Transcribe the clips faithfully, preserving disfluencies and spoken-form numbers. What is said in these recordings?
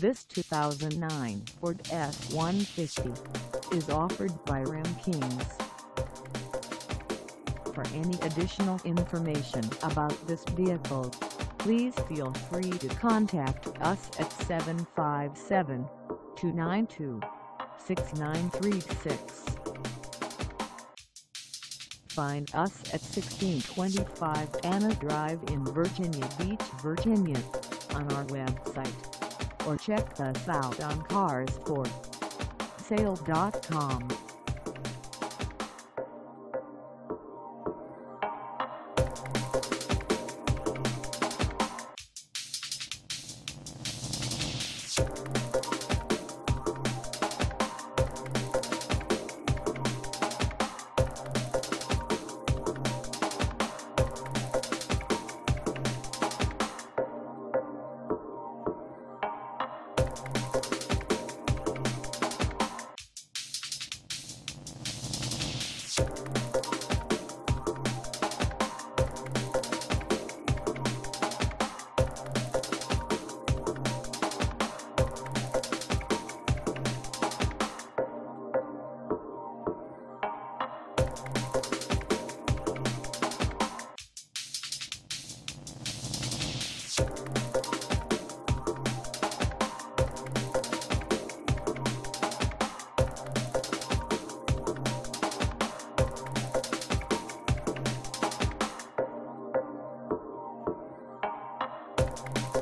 This two thousand nine Ford F one fifty is offered by Ram Kings. For any additional information about this vehicle, please feel free to contact us at seven five seven, two nine two, six nine three six. Find us at sixteen twenty-five Donna Drive in Virginia Beach, Virginia, on our website, or check us out on cars for sale dot com.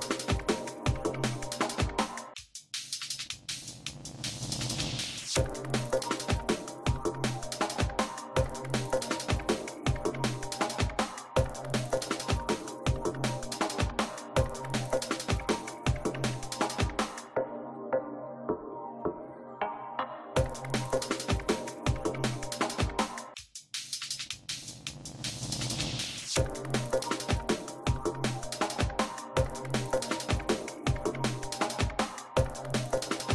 You